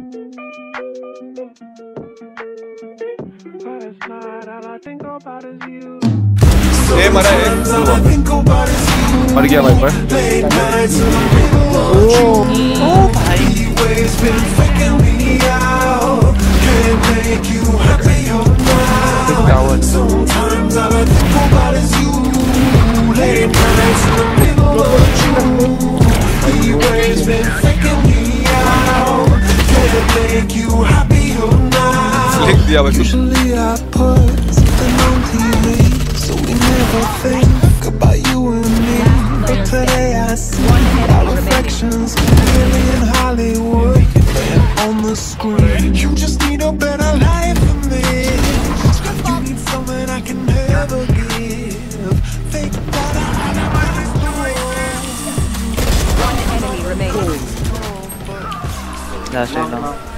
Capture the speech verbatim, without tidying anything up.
ए मरा ए मर गया भाई पर ओ ओ भाई लिख दिया भाई So we never think about you and me. But today I see our reflections clearly in Hollywood and on the screen. You just need a better life than this. You need something I can never give. Think that I One enemy remaining. Last right now.